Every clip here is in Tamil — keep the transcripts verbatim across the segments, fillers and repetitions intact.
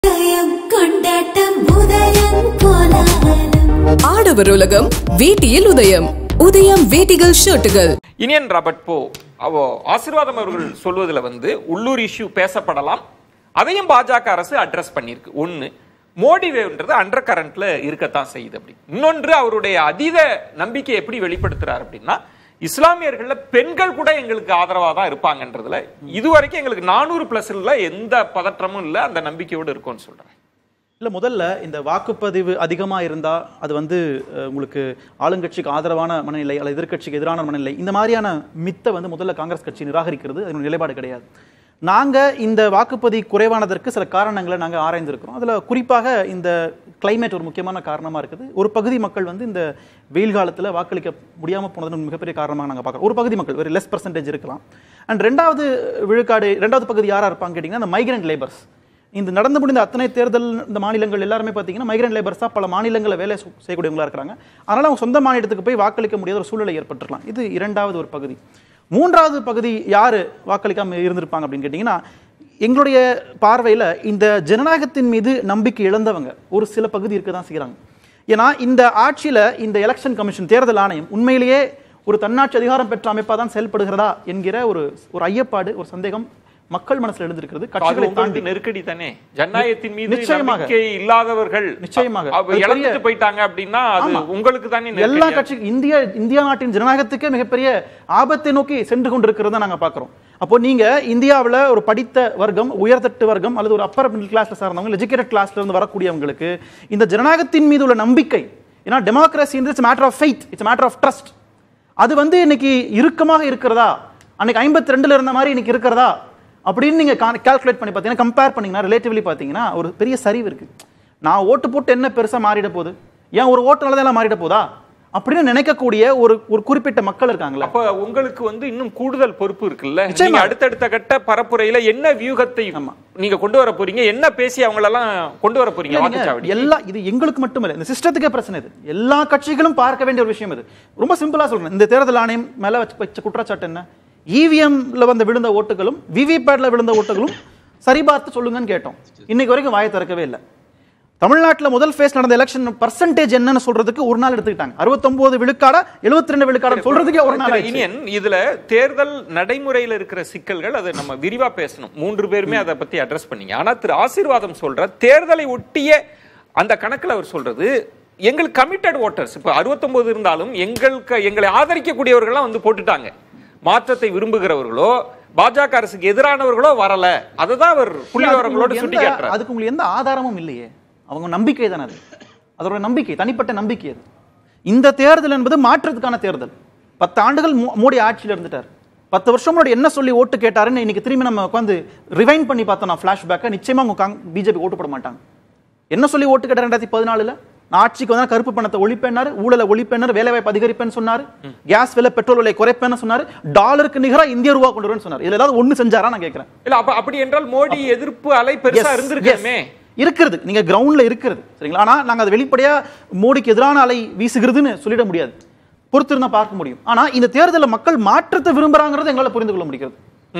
ஆடவர் உலகம் வேட்டியில் உதயம் உதயம் வேட்டிகள் ஷர்ட்டுகள். இனியன் ராபர்ட் போ அவோ ஆசீர்வாதம் அவர்கள் சொல்வதில் வந்து உள்ளூர் இஷ்யூ பேசப்படலாம், அதையும் பாஜக அரசு அட்ரஸ் பண்ணியிருக்கு. ஒன்று, மோடி வேவ்ன்றது அண்டர் கரண்ட்ல இருக்கத்தான் செய்யுது. அப்படி இன்னொன்று, அவருடைய அதீத நம்பிக்கை எப்படி வெளிப்படுத்துறாரு அப்படின்னா, இஸ்லாமியர்கள்ல பெண்கள் கூட எங்களுக்கு ஆதரவாக தான் இருப்பாங்கன்றதுல இதுவரைக்கும் எங்களுக்கு நானூறு பிளஸ்ல எந்த பதற்றமும் இல்லை, அந்த நம்பிக்கையோடு இருக்கும்னு சொல்றேன். இல்லை, முதல்ல இந்த வாக்குப்பதிவு அதிகமாக இருந்தால் அது வந்து உங்களுக்கு ஆளுங்கட்சிக்கு ஆதரவான மனநிலை அல்லது எதிர்கட்சிக்கு எதிரான மனநிலை, இந்த மாதிரியான மித்தை வந்து முதல்ல காங்கிரஸ் கட்சி நிராகரிக்கிறது. அதனுடைய நிலைப்பாடு கிடையாது. நாங்கள் இந்த வாக்குப்பதிவு குறைவானதற்கு சில காரணங்களை நாங்கள் ஆராய்ந்திருக்கிறோம். அதில் குறிப்பாக இந்த கிளைமேட் ஒரு முக்கியமான காரணமாக இருக்குது. ஒரு பகுதி மக்கள் வந்து இந்த வெயில் காலத்தில் வாக்களிக்க முடியாமல் போனதுன்னு மிகப்பெரிய காரணமாக நாங்கள் பார்க்குறோம். ஒரு பகுதி மக்கள் வெரி லெஸ் பர்சன்டேஜ் இருக்கலாம். அண்ட் ரெண்டாவது விழுக்காடு ரெண்டாவது பகுதி யாராக இருப்பாங்க கேட்டிங்கன்னா, இந்த மைக்ரண்ட் லேபர்ஸ். இந்த நடந்து முடிந்த அத்தனை தேர்தல் இந்த மாநிலங்கள் எல்லாருமே பார்த்தீங்கன்னா மைக்ரண்ட் லேபர்ஸாக பல மாநிலங்களில் வேலை செய்யக்கூடியவங்களா இருக்கிறாங்க. அதனால் அவங்க சொந்த மாநிலத்துக்கு போய் வாக்களிக்க முடியாத ஒரு சூழ்நிலை ஏற்பட்டிருக்கலாம். இது இரண்டாவது ஒரு பகுதி. மூன்றாவது பகுதி யார் வாக்களிக்காமல் இருந்திருப்பாங்க அப்படின்னு கேட்டிங்கன்னா, எங்களுடைய பார்வையில் இந்த ஜனநாயகத்தின் மீது நம்பிக்கை இழந்தவங்க ஒரு சில பகுதி இருக்க தான் செய்கிறாங்க. ஏன்னா இந்த ஆட்சியில் இந்த எலெக்ஷன் கமிஷன் தேர்தல் ஆணையம் உண்மையிலேயே ஒரு தன்னாட்சி அதிகாரம் பெற்ற அமைப்பாக தான் செயல்படுகிறதா என்கிற ஒரு ஒரு ஐயப்பாடு, ஒரு சந்தேகம் மக்கள் மனசுல எழுந்திருக்கிறது. கட்சிகளை தாண்டி நெருக்கடி தானே, ஜனநாயகத்தின் மீது நம்பிக்கை இல்லாதவர்கள் நிச்சயமாக இழந்து போயிட்டாங்க அப்படின்னா அது உங்களுக்கு தானே. எல்லா கட்சி இந்தியா இந்தியா நாட்டின் ஜனநாயகத்துக்கே மிகப்பெரிய ஆபத்தை நோக்கி சென்று கொண்டிருக்கிறத நாங்க பாக்குறோம். அப்போ நீங்க இந்தியாவில் ஒரு படித்த வர்க்கம், உயர்தட்டு வர்க்கம் அல்லது ஒரு அப்பர் மிடில் கிளாஸ்ல சார்ந்தவங்க, எஜுகேட்டட் கிளாஸ்ல இருந்து வரக்கூடியவங்களுக்கு இந்த ஜனநாயகத்தின் மீது உள்ள நம்பிக்கை, ஏன்னா democracy it's matter of faith, it's matter of trust, அது வந்து இன்னைக்கு இறுக்கமாக இருக்கிறதா, அன்னைக்கு ஐம்பத்தி ரெண்டுல இருந்த மாதிரி இன்னைக்கு இருக்கிறதா அப்படின்னு நீங்க கால்குலேட் பண்ணி பார்த்தீங்கன்னா, கம்பேர் பண்ணீங்கன்னா ரிலேட்டிவ்லி பார்த்தீங்கன்னா ஒரு பெரிய சரிவு இருக்கு. நான் ஓட்டு போட்டு என்ன பெருசா மாறிட போகுது, ஏன் ஒரு ஓட்டுனால எல்லாம் மாறிட போதா அப்படின்னு நினைக்கக்கூடிய ஒரு ஒரு குறிப்பிட்ட மக்கள் இருக்காங்களா. அப்ப உங்களுக்கு வந்து இன்னும் கூடுதல் பொறுப்பு இருக்குல்ல. நீங்க அடுத்தடுத்த கட்ட பரப்புரையில என்ன வியூகத்தை நீங்க கொண்டு வர போறீங்க, என்ன பேசி அவங்களெல்லாம் கொண்டு வர போறீங்க. எல்லா இது எங்களுக்கு மட்டும் இல்லை, இந்த சிஸ்டத்துக்கே பிரச்சனை. இது எல்லா கட்சிகளும் பார்க்க வேண்டிய ஒரு விஷயம். இது ரொம்ப சிம்பிளா சொல்றேன். இந்த தேர்தல் ஆணையம் மேல வச்ச குற்றச்சாட்டு என்ன, இவிஎம்ல வந்து விழுந்த ஓட்டுகளும் விவிபேட்ல விழுந்த ஓட்டுகளும் சரிபார்த்து சொல்லுங்கன்னு கேட்டோம். இன்னைக்கு வரைக்கும் வாயை திறக்கவே இல்லை. தமிழ்நாட்டில் முதல் ஃபேஸ் நடந்த எலெக்ஷன் பர்சன்டேஜ் என்னன்னு சொல்றதுக்கு ஒரு நாள் எடுத்துக்கிட்டாங்க. அறுபத்தொன்பது விழுக்காடா எழுபத்தி ரெண்டு விழுக்காடு சொல்றதுக்கே ஒரு நாள். இனியன், இதுல தேர்தல் நடைமுறையில் இருக்கிற சிக்கல்கள் அதை நம்ம விரிவா பேசணும். மூன்று பேருமே அதை பத்தி அட்ரஸ் பண்ணீங்க. ஆனா திரு ஆசீர்வாதம் சொல்ற தேர்தலை ஒட்டிய அந்த கணக்குல அவர் சொல்றது, எங்களுக்கு கமிட்டட் ஓட்டர்ஸ் இப்ப அறுபத்தொன்பது இருந்தாலும் எங்களுக்கு எங்களை ஆதரிக்கக்கூடியவர்கள்லாம் வந்து போட்டுட்டாங்க. மாற்றத்தை விரும்புகிறவர்களோ பாஜக அரசுக்கு எதிரானவர்களோ வரல. அதுதான் அவர் புள்ளிவிவரங்களோடு சுட்டிக்காட்டுறார். அதுக்கு உங்களுக்கு எந்த ஆதாரமும் இல்லையே. அவங்க நம்பிக்கை தானே அது, அதோட நம்பிக்கை, தனிப்பட்ட நம்பிக்கை அது. இந்த தேர்தல் என்பது மாற்றத்துக்கான தேர்தல். பத்து ஆண்டுகள் மோடி ஆட்சியில் இருந்துட்டார். பத்து வருஷம் முன்னாடி என்ன சொல்லி ஓட்டு கேட்டாருன்னு இன்னைக்கு திரும்பி நம்ம உட்காந்து ரிவைண்ட் பண்ணி பார்த்தோம். நான் ஃபிளாஷ்பேக்கை நிச்சயமா உங்க பிஜேபி ஓட்டு போட மாட்டாங்க. என்ன சொல்லி ஓட்டு கேட்டார் ரெண்டாயிரத்தி பதினாலுல? ஆட்சிக்கு வந்தா கருப்பு பணத்தை ஒழிப்பேன்னாரு, ஊழலை ஒழிப்பேன்னாரு, வேலை வாய்ப்பு அதிகரிப்பேன்னு சொன்னாரு, கேஸ் விலை பெட்ரோல் விலை குறைப்பேன்னு சொன்னாரு, டாலருக்கு நிகரா இந்திய ரூபா கொண்டு வரும்னு சொன்னாரு. இதுல ஏதாவது ஒண்ணு செஞ்சாரா நான் கேட்கிறேன். இல்ல அப்ப அப்படி என்றால் மோடி எதிர்ப்பு அலை பெருசா இருந்திருக்கே. இருக்கிறது, நீங்க கிரவுண்ட்ல இருக்கிறது சரிங்களா. ஆனா நாங்க அது வெளிப்படையா மோடிக்கு எதிரான அலை வீசுகிறதுன்னு சொல்லிட முடியாது, பொறுத்திருந்தா பார்க்க முடியும். ஆனா இந்த தேர்தலில் மக்கள் மாற்றத்தை விரும்புறாங்கிறது எங்களால புரிந்து கொள்ள முடிகிறது.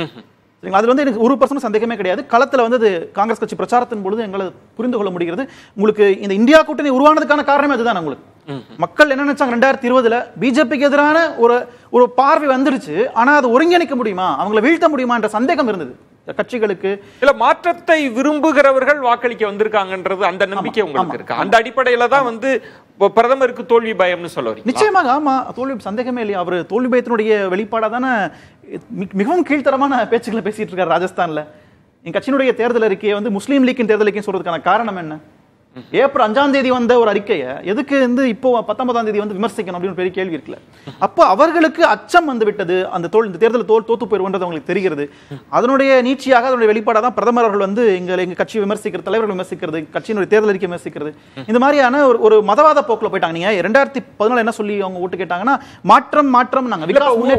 அதுல வந்து எனக்கு ஒரு பர்சன்ட் சந்தேகமே கிடையாது. களத்துல வந்து காங்கிரஸ் கட்சி பிரச்சாரத்தின் பொழுது எங்களை புரிந்து கொள்ள முடிகிறது. உங்களுக்கு இந்த இந்தியா கூட்டணி உருவானதுக்கான காரணமே அதுதான். உங்களுக்கு மக்கள் என்ன நினைச்சாங்க, ரெண்டாயிரத்தி இருபதுல பிஜேபிக்கு எதிரான ஒரு ஒரு பார்வை வந்துருச்சு. ஆனா அதை ஒருங்கிணைக்க முடியுமா, அவங்களை வீழ்த்த முடியுமா என்ற சந்தேகம் இருந்தது கட்சிகளுக்கு. இல்ல, மாற்றத்தை விரும்புகிறவர்கள் வாக்களிக்க வந்திருக்காங்கன்றது அந்த நம்பிக்கை உங்களுக்கு இருக்கு. அந்த அடிப்படையில தான் வந்து பிரதமருக்கு தோல்வி பயம்னு சொல்ல வரீங்க. நிச்சயமாக ஆமா, தோல்வி சந்தேகமே இல்லையா. அவர் தோல்வி பயத்தினுடைய வெளிப்பாடா தானே மிகவும் கீழ்த்தரமான பேச்சுக்களை பேசிட்டு இருக்காரு ராஜஸ்தான்ல. என் கட்சியினுடைய தேர்தல் அறிக்கையை வந்து முஸ்லீம் லீக்கின் தேர்தல் அறிக்கை சொல்றதுக்கான காரணம் என்ன? ஏப்ரல் அஞ்சாம் தேதி வந்த ஒரு அறிக்கையை எதுக்கு வந்து இப்போ பத்தொன்பதாம் தேதி வந்து விமர்சிக்கணும் அப்படின்னு பெரிய கேள்வி இருக்குல்ல. அப்போ அவர்களுக்கு அச்சம் வந்து விட்டது, அந்த தோல் இந்த தேர்தல் தோல் தோத்து போயிருன்றது அவங்களுக்கு தெரிகிறது. அதனுடைய நீட்சியாக அதனுடைய வெளிப்பாடாக தான் பிரதமர் அவர்கள் வந்து எங்க எங்க கட்சியை விமர்சிக்கிறது, தலைவர்கள் விமர்சிக்கிறது, கட்சியினுடைய தேர்தல் அறிக்கை விமர்சிக்கிறது, இந்த மாதிரியான ஒரு ஒரு மதவாத போக்குல போயிட்டாங்க. நீங்க இரண்டாயிரத்தி பதினாலு என்ன சொல்லி அவங்க ஓட்டு கேட்டாங்கன்னா, மாற்றம் மாற்றம் நாங்க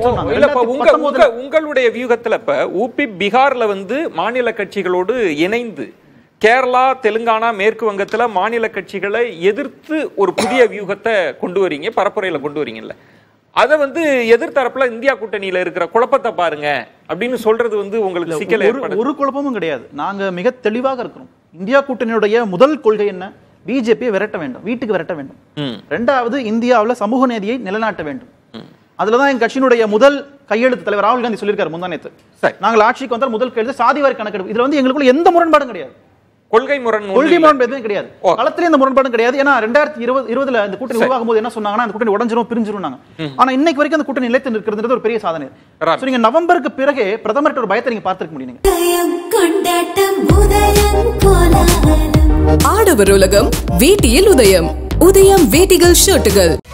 உங்களுடைய வியூகத்துல இப்ப ஊபி பீகார்ல வந்து மாநில கட்சிகளோடு இணைந்து கேரளா, தெலுங்கானா, மேற்கு வங்கத்துல மாநில கட்சிகளை எதிர்த்து ஒரு புதிய வியூகத்தை கொண்டு வரீங்க, பரப்புரையில கொண்டு வரீங்கல்ல. அதை வந்து எதிர்த்தரப்புல இந்தியா கூட்டணியில இருக்கிற குழப்பத்தை பாருங்க அப்படின்னு சொல்றது வந்து உங்களுக்கு சிக்கல். ஒரு குழப்பமும் கிடையாது. நாங்க மிக தெளிவாக இருக்கிறோம். இந்தியா கூட்டணியுடைய முதல் கொள்கை என்ன? பிஜேபியை விரட்ட வேண்டும், வீட்டுக்கு விரட்ட வேண்டும். ரெண்டாவது, இந்தியாவில் சமூக நீதியை நிலைநாட்ட வேண்டும். அதுலதான் எங்க கட்சியினுடைய முதல் கையெழுத்து தலைவர் ராகுல் காந்தி சொல்லியிருக்காரு முந்தானேத்து, நாங்கள் ஆட்சிக்கு வந்தால் முதல் கையெழுத்து சாதிவாரி கணக்கெடுப்பு. இதுல வந்து எங்களுக்குள்ள எந்த முரண்பாடும் கிடையாது, கொள்கை முரண் கொள்கை முரண்பாடு எதுவும் கிடையாது, களத்திலே இந்த முரண்பாடும் கிடையாது. ஏன்னா ரெண்டாயிரத்தி இருபது இருபதுல இந்த கூட்டணி உருவாகும் போது என்ன சொன்னாங்கன்னா, அந்த கூட்டணி உடஞ்சிரும் பிரிஞ்சிரும். ஆனா இன்னைக்கு வரைக்கும் அந்த கூட்டணி நிலைத்து நிற்கிறது ஒரு பெரிய சாதனை. நீங்க நவம்பருக்கு பிறகு பிரதமர்கிட்ட ஒரு பயத்தை நீங்க பார்த்திருக்க முடியும். ஆடவர் உலகம் வேட்டியில் உதயம். உதயம் வேட்டிகள் ஷர்ட்டுகள்.